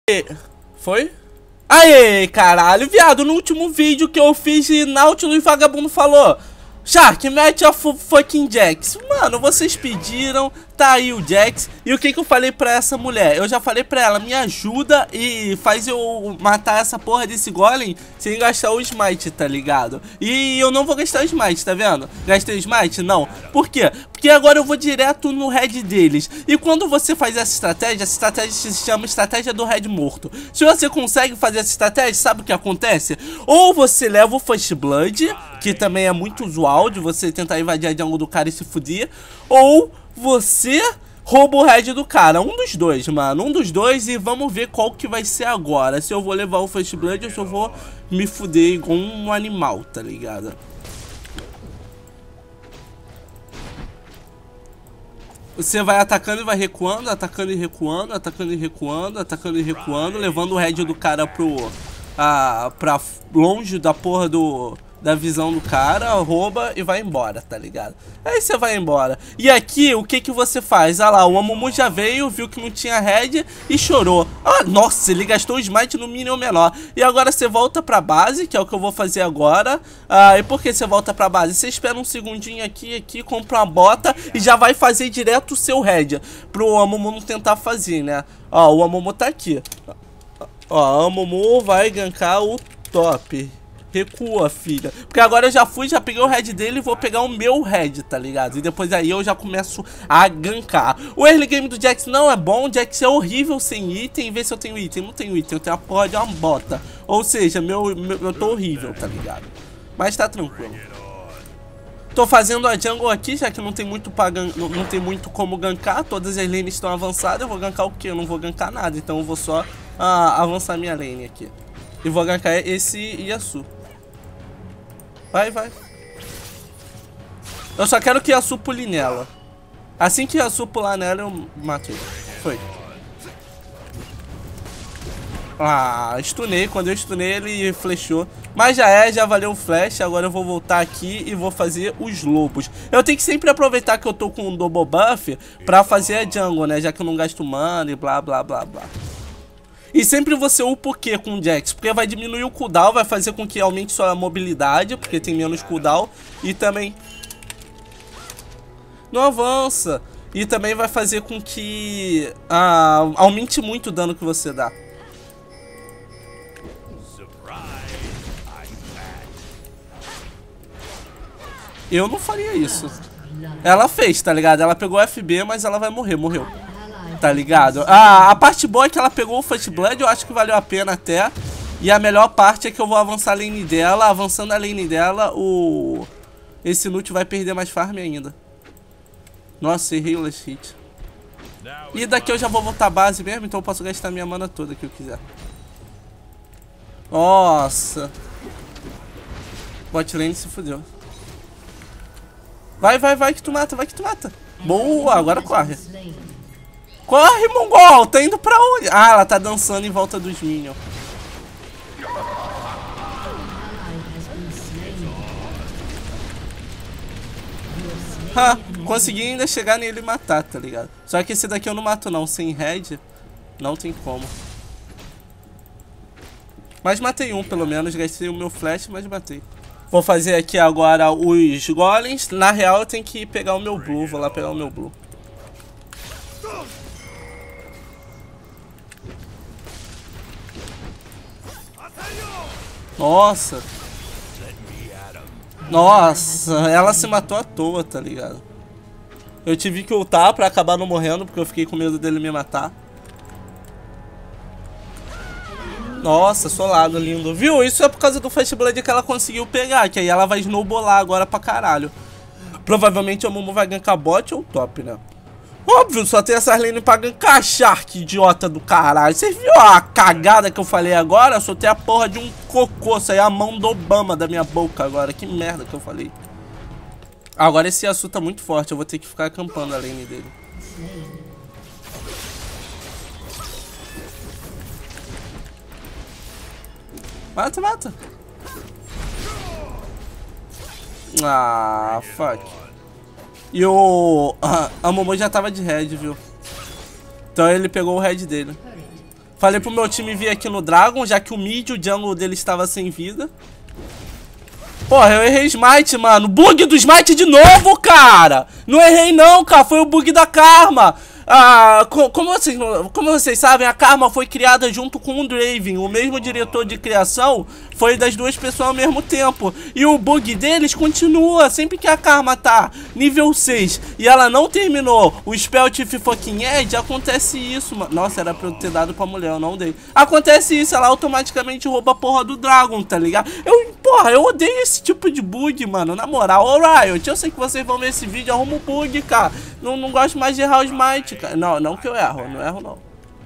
Foi? Aê, caralho, viado, no último vídeo que eu fiz, Nautilus Vagabundo falou: Shark, mete a fucking Jax. Mano, vocês pediram, tá aí o Jax. E o que eu falei pra essa mulher? Eu já falei pra ela, me ajuda e faz eu matar essa porra desse golem sem gastar o smite, tá ligado? E eu não vou gastar o smite, tá vendo? Gastei o smite? Não. Por quê? Porque agora eu vou direto no head deles. E quando você faz essa estratégia se chama estratégia do head morto. Se você consegue fazer essa estratégia, sabe o que acontece? Ou você leva o First Blood, que também é muito usual de você tentar invadir a jungle do cara e se fuder, ou você rouba o head do cara. Um dos dois, mano. Um dos dois, e vamos ver qual que vai ser agora. Se eu vou levar o First Blood ou se eu vou me fuder igual um animal, tá ligado? Você vai atacando e vai recuando, atacando e recuando, atacando e recuando, atacando e recuando, levando o head do cara pra longe da porra da visão do cara, rouba e vai embora, tá ligado? Aí você vai embora. E aqui, o que você faz? Ah lá, o Amumu já veio, viu que não tinha head e chorou. Ah, nossa, ele gastou o smite no minion menor. E agora você volta pra base, que é o que eu vou fazer agora. E por que você volta pra base? Você espera um segundinho aqui, compra uma bota e já vai fazer direto o seu head, pro Amumu não tentar fazer, né? Ó, o Amumu tá aqui. Ó, o Amumu vai gankar o top. Recua, filha. Porque agora eu já peguei o head dele e vou pegar o meu head, tá ligado? E depois aí eu já começo a gankar. O early game do Jax não é bom. O Jax é horrível sem item. Vê se eu tenho item. Não tenho item. Eu tenho a porra de uma bota. Ou seja, eu tô horrível, tá ligado? Mas tá tranquilo. Tô fazendo a jungle aqui, já que não tem muito não tem muito como gankar. Todas as lanes estão avançadas. Eu vou gankar o quê? Eu não vou gankar nada. Então eu vou só avançar minha lane aqui. E vou gankar esse Yasuo. Vai. Eu só quero que Yasuo pule nela. Assim que Yasuo pular nela, eu mato ele. Foi. Stunei. Quando eu stunei, ele flechou. Mas já valeu o flash. Agora eu vou voltar aqui e vou fazer os lobos. Eu tenho que sempre aproveitar que eu tô com um double buff pra fazer a jungle, né? Já que eu não gasto mana e blá. E sempre você upa o que com o Jax? Porque vai diminuir o cooldown, vai fazer com que aumente sua mobilidade, porque tem menos cooldown. E também... não avança. E também vai fazer com que aumente muito o dano que você dá. Eu não faria isso. Ela fez, tá ligado? Ela pegou FB, mas ela vai morrer, morreu. Tá ligado? A parte boa é que ela pegou o First Blood, eu acho que valeu a pena até. E a melhor parte é que eu vou avançar a lane dela. Avançando a lane dela, esse Lute vai perder mais farm ainda. Nossa, errei o last hit. E daqui eu já vou voltar à base mesmo, então eu posso gastar minha mana toda que eu quiser. Nossa. Bot lane se fudeu. Vai que tu mata, Boa, agora corre. Corre, mongol! Tá indo pra onde? Ela tá dançando em volta dos minions. Consegui ainda chegar nele e matar, tá ligado? Só que esse daqui eu não mato não, sem head não tem como. Mas matei um pelo menos, gastei o meu flash, mas matei. Vou fazer aqui agora os golems. Na real eu tenho que pegar o meu blue, vou lá pegar o meu blue. Nossa. Nossa, ela se matou à toa, tá ligado? Eu tive que ultar pra acabar não morrendo, porque eu fiquei com medo dele me matar. Nossa, solado, lindo. Viu? Isso é por causa do First Blood que ela conseguiu pegar, que aí ela vai snowballar agora pra caralho. Provavelmente o Mumu vai gankar bot ou top, né? Óbvio, só tem essas lanes pra gankar, Shark, idiota do caralho. Você viu a cagada que eu falei agora? Eu soltei a porra de um cocô, saiu a mão do Obama da minha boca agora. Que merda que eu falei. Agora esse Yasuo tá muito forte, eu vou ter que ficar acampando a lane dele. Mata. Fuck. E a Momo já tava de red, viu? Então ele pegou o red dele. Falei pro meu time vir aqui no Dragon, já que o mid, o jungle dele estava sem vida. Porra, eu errei Smite, mano. Bug do Smite de novo, cara. Não errei não, cara. Foi o bug da Karma. Ah, como vocês sabem, a Karma foi criada junto com o Draven. O mesmo diretor de criação foi das duas pessoas ao mesmo tempo. E o bug deles continua. Sempre que a Karma tá nível 6 e ela não terminou o Spell Thief Fucking Edge, acontece isso, mano. Nossa, era pra eu ter dado pra mulher, eu não dei. Acontece isso, ela automaticamente rouba a porra do Dragon, tá ligado? Porra, eu odeio esse tipo de bug, mano. Na moral, ô Riot, eu sei que vocês vão ver esse vídeo, arruma o bug, cara. Não gosto mais de errar o Smite, cara. Não que eu erro, eu não erro não.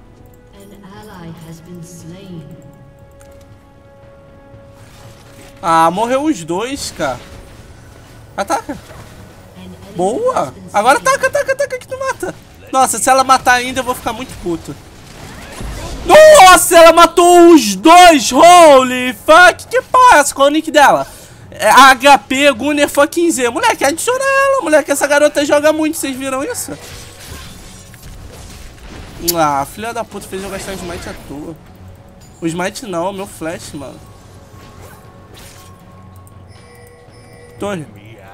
Ah, morreu os dois, cara. Ataca. Boa. Agora ataca que tu mata. Nossa, se ela matar ainda eu vou ficar muito puto. Nossa, ela matou os dois. Holy fuck. Que porra é essa? Qual é o nick dela? É HP Gunner fucking Z. Moleque, adiciona ela, moleque. Essa garota joga muito, vocês viram isso? Ah, filha da puta, fez eu gastar o Smite à toa. O Smite não, meu flash, mano. Torre.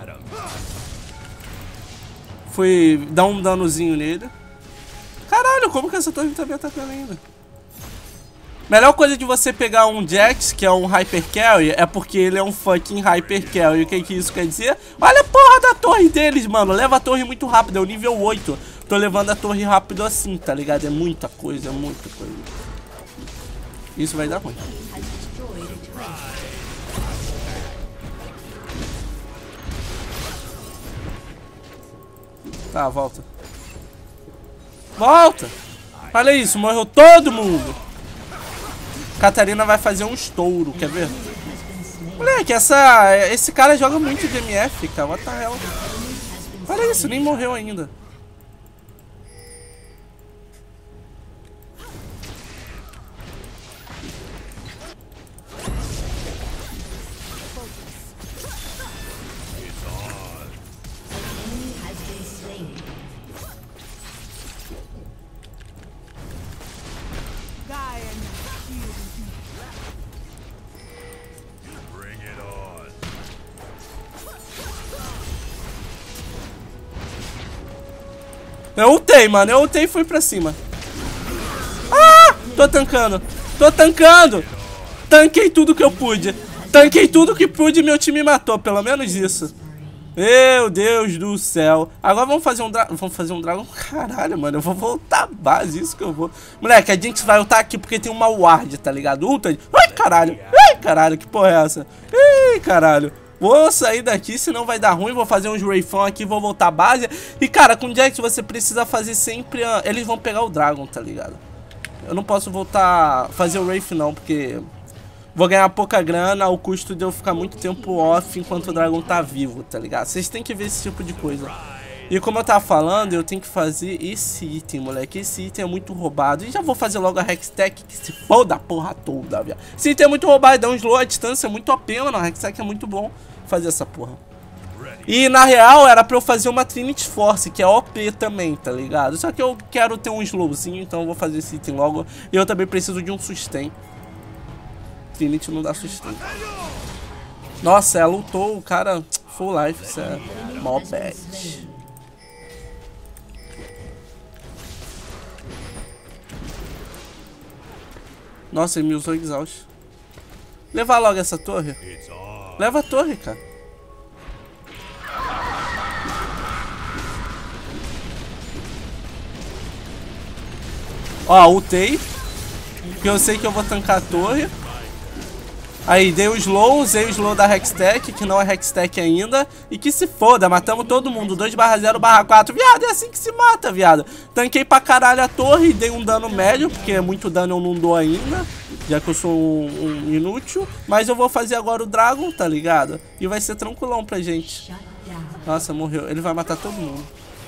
Fui dar um danozinho nele. Caralho, como que essa torre tá me atacando ainda? Melhor coisa de você pegar um Jax, que é um Hyper Carry, é porque ele é um fucking Hyper Carry. O que isso quer dizer? Olha a porra da torre deles, mano. Leva a torre muito rápido, é o nível 8. Tô levando a torre rápido assim, tá ligado? É muita coisa, muita coisa. Isso vai dar ruim. Tá, volta. Volta! Olha isso, morreu todo mundo. Catarina vai fazer um estouro, quer ver? Moleque, esse cara joga muito de MF, cara. What the hell? Olha isso, nem morreu ainda. Eu ultei, mano. Eu ultei e fui pra cima. Ah! Tô tancando. Tô tancando. Tanquei tudo que eu pude. Tanquei tudo que pude e meu time matou. Pelo menos isso. Meu Deus do céu. Agora vamos fazer um dragão. Vamos fazer um dragão. Caralho, mano. Eu vou voltar à base. Isso que eu vou. Moleque, a gente vai ultar aqui porque tem uma ward, tá ligado? Ulta. Ai, caralho. Ai, caralho. Que porra é essa? Ai, caralho. Vou sair daqui, senão vai dar ruim. Vou fazer uns Wraithon aqui, vou voltar à base. E cara, com o Jax você precisa fazer sempre... Eles vão pegar o Dragon, tá ligado? Eu não posso voltar... Fazer o Wraith não, porque... Vou ganhar pouca grana, o custo de eu ficar muito tempo off enquanto o Dragon tá vivo, tá ligado? Vocês têm que ver esse tipo de coisa. E como eu tava falando, eu tenho que fazer esse item, moleque. Esse item é muito roubado. E já vou fazer logo a Hextech, que se foda a porra toda, viado. Esse item é muito roubado, dá um slow à distância muito OP, mano. A Hextech é muito bom fazer essa porra. E na real era pra eu fazer uma Trinity Force, que é OP também, tá ligado? Só que eu quero ter um slowzinho, então eu vou fazer esse item logo. E eu também preciso de um sustain. Trinity não dá sustain. Nossa, ela lutou o cara full life, isso é mó bad. Nossa, ele me usou exaust. Levar logo essa torre. Leva a torre, cara. Ó, ultei. Porque eu sei que eu vou tancar a torre. Aí, dei o slow, usei o slow da Hextech, que não é Hextech ainda. E que se foda, matamos todo mundo. 2/0/4. Viado, é assim que se mata, viado. Tanquei pra caralho a torre e dei um dano médio, porque muito dano eu não dou ainda, já que eu sou um inútil. Mas eu vou fazer agora o Dragon, tá ligado? E vai ser tranquilão pra gente. Nossa, morreu. Ele vai matar todo mundo.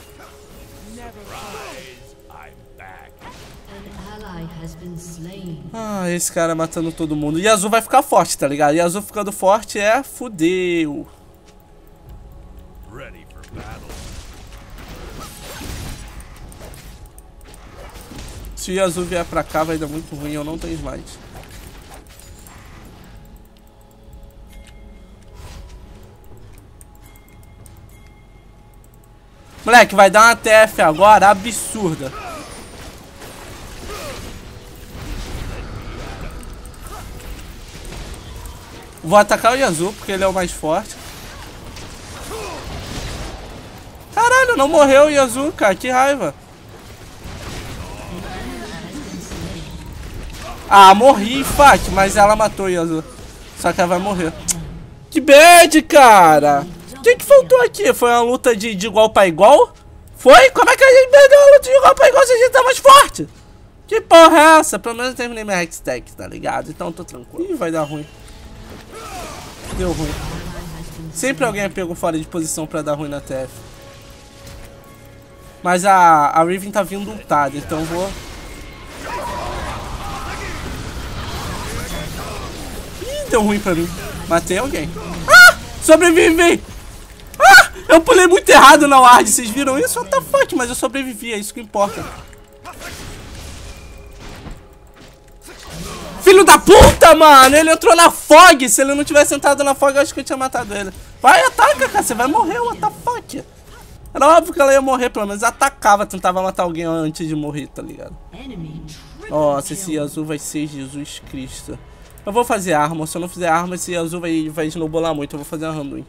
Ah, esse cara matando todo mundo. E Azul vai ficar forte, tá ligado? E Azul ficando forte é fudeu. Se o Yasuo vier pra cá vai dar muito ruim, eu não tenho smite. Moleque, vai dar uma TF agora absurda. Vou atacar o Yasuo porque ele é o mais forte. Caralho, não morreu o Yasuo, cara. Que raiva. Ah, morri, fuck. Mas ela matou o Yasuo. Só que ela vai morrer. Que bad, cara. O que faltou aqui? Foi uma luta de igual pra igual? Foi? Como é que a gente perdeu a luta de igual pra igual se a gente tá mais forte? Que porra é essa? Pelo menos eu terminei minha hextech, tá ligado? Então eu tô tranquilo. Ih, vai dar ruim. Deu ruim. Sempre alguém pegou fora de posição pra dar ruim na TF. Mas a Riven tá vindo ultada, então eu vou... Ih, deu ruim pra mim. Matei alguém. Ah! Sobrevivi! Ah! Eu pulei muito errado na ward, vocês viram isso? What the fuck? Mas eu sobrevivi, é isso que importa. Filho da puta, mano! Ele entrou na fog! Se ele não tivesse entrado na fog, eu acho que eu tinha matado ele. Vai, ataca, cara! Você vai morrer, what the fuck? Era óbvio que ela ia morrer, pelo menos atacava, tentava matar alguém antes de morrer, tá ligado? Nossa, esse Yasuo vai ser Jesus Cristo. Eu vou fazer arma, se eu não fizer arma, esse Yasuo vai snowballar muito, eu vou fazer uma Randuin.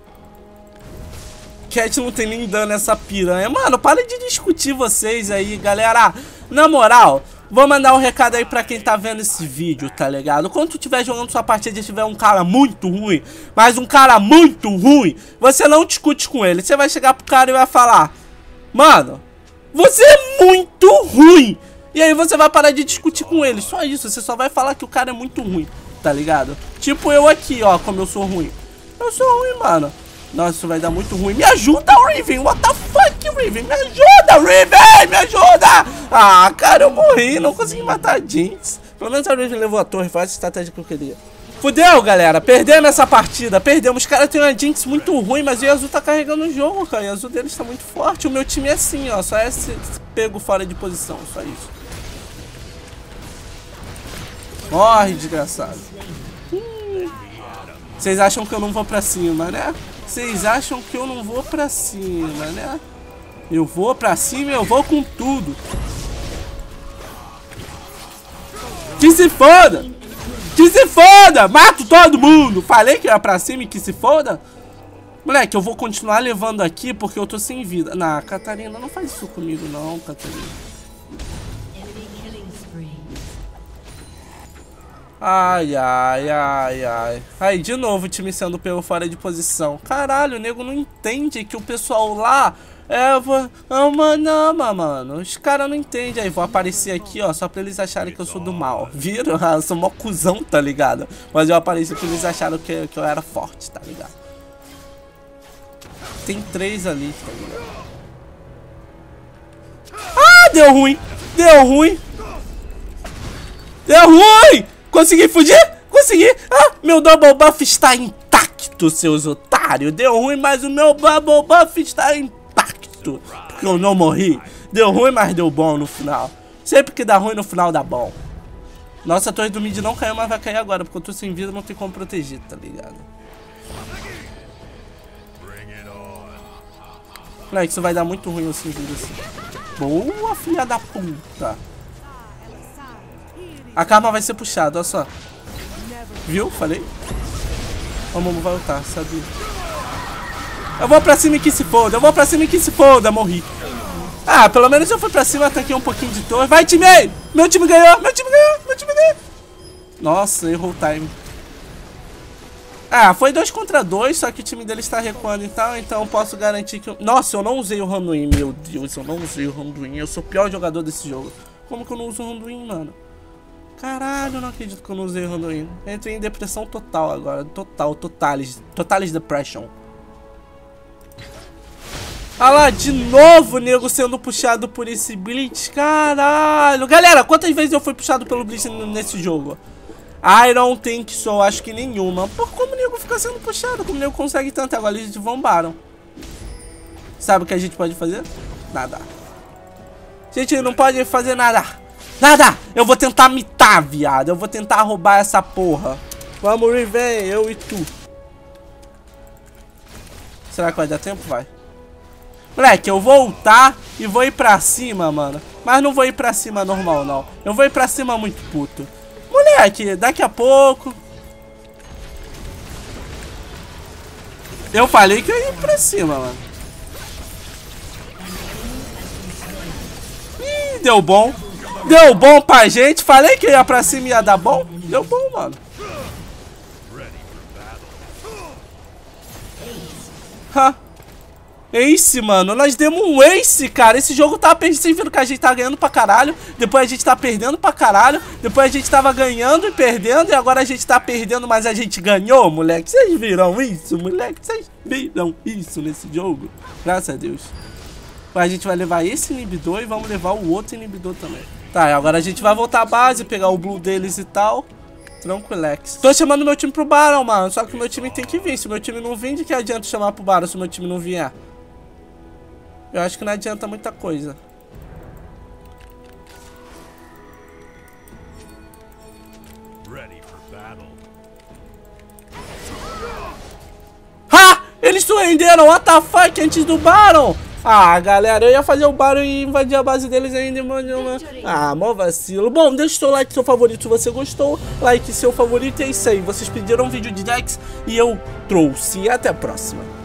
Cat não tem nem dano nessa piranha. Mano, para de discutir vocês aí, galera. Na moral, vou mandar um recado aí pra quem tá vendo esse vídeo, tá ligado? Quando tu estiver jogando sua partida e tiver um cara muito ruim, mas um cara muito ruim, você não discute com ele. Você vai chegar pro cara e vai falar: mano, você é muito ruim. E aí você vai parar de discutir com ele. Só isso, você só vai falar que o cara é muito ruim, tá ligado? Tipo eu aqui, ó, como eu sou ruim. Eu sou ruim, mano. Nossa, isso vai dar muito ruim. Me ajuda, Riven. What the fuck, Riven? Me ajuda, Riven. Me ajuda. Ah, cara, eu morri. Não consegui matar a Jinx. Pelo menos a Riven levou a torre. Faz a estratégia que eu queria. Fudeu, galera. Perdemos essa partida. Perdemos. Os caras têm uma Jinx muito ruim, mas o Yasuo tá carregando o jogo, cara. O Yasuo deles tá muito forte. O meu time é assim, ó. Só é pego fora de posição. Só isso. Morre, desgraçado. Vocês acham que eu não vou pra cima, né? Vocês acham que eu não vou pra cima, né? Eu vou pra cima e eu vou com tudo. Que se foda! Que se foda! Mato todo mundo! Falei que ia pra cima e que se foda? Moleque, eu vou continuar levando aqui porque eu tô sem vida. Não, Catarina, não faz isso comigo não, Catarina. Ai, ai, ai, ai. Aí, de novo o time sendo pego fora de posição. Caralho, o nego não entende que o pessoal lá mano. Os caras não entendem. Aí, vou aparecer aqui, ó, só pra eles acharem que eu sou do mal. Viram? Eu sou mó cuzão, tá ligado? Mas eu apareci porque eles acharam que eu era forte, tá ligado? Tem 3 ali, tá ligado? Ah, deu ruim. Deu ruim. Deu ruim. Consegui fugir? Consegui! Ah, meu double buff está intacto, seus otários! Deu ruim, mas o meu double buff está intacto! Porque eu não morri. Deu ruim, mas deu bom no final. Sempre que dá ruim, no final dá bom. Nossa, a torre do mid não caiu, mas vai cair agora. Porque eu tô sem vida, não tem como proteger, tá ligado? Moleque, isso vai dar muito ruim eu sem vida assim. Boa, filha da puta! A karma vai ser puxada, olha só. Viu? Falei. O Momo vai ultar, sabia? Eu vou pra cima e que se foda. Eu vou pra cima e que se foda. Morri. Ah, pelo menos eu fui pra cima, ataquei um pouquinho de torre. Vai, time! Meu time ganhou! Meu time ganhou! Meu time ganhou! Nossa, errou o time. Ah, foi 2 contra 2, só que o time dele está recuando então eu posso garantir que... Nossa, eu não usei o Randuin, meu Deus. Eu não usei o Randuin. Eu sou o pior jogador desse jogo. Como que eu não uso o Randuin, mano? Caralho, eu não acredito que eu não usei o Randuin. Entrei em depressão total agora. Totalis depression. Ah lá, de novo o nego sendo puxado por esse Blitz. Caralho. Galera, quantas vezes eu fui puxado pelo Blitz nesse jogo? I don't think so. Acho que nenhuma. Por como o nego fica sendo puxado? Como o nego consegue tanto? Agora eles vombaram. Sabe o que a gente pode fazer? Nada. A gente não pode fazer nada. Nada! Eu vou tentar mitar, viado. Eu vou tentar roubar essa porra. Vamos, Riven, eu e tu. Será que vai dar tempo? Vai. Moleque, eu vou ultar e vou ir pra cima, mano. Mas não vou ir pra cima normal, não. Eu vou ir pra cima muito puto. Moleque, daqui a pouco... Eu falei que eu ia ir pra cima, mano. Ih, deu bom. Deu bom pra gente. Falei que eu ia pra cima e ia dar bom. Deu bom, mano. Ha. Ace, mano. Nós demos um ace, cara. Esse jogo tava perdendo. Vocês viram que a gente tá ganhando pra caralho. Depois a gente tá perdendo pra caralho. Depois a gente tava ganhando e perdendo. E agora a gente tá perdendo, mas a gente ganhou, moleque. Vocês viram isso, moleque? Vocês viram isso nesse jogo? Graças a Deus. A gente vai levar esse inibidor e vamos levar o outro inibidor também. Tá, agora a gente vai voltar à base, pegar o blue deles e tal. Tranquilex. Tô chamando meu time pro Baron, mano. Só que o meu time tem que vir. Se o meu time não vir, de que adianta chamar pro Baron se o meu time não vier? Eu acho que não adianta muita coisa. Ha! Eles surpreenderam, what the fuck, antes do Baron. Ah, galera, eu ia fazer o Baron e invadir a base deles ainda, mano. Ah, mó vacilo. Bom, deixa o seu like, seu favorito, se você gostou. Like, seu favorito, é isso aí. Vocês pediram um vídeo de Jax e eu trouxe. Até a próxima.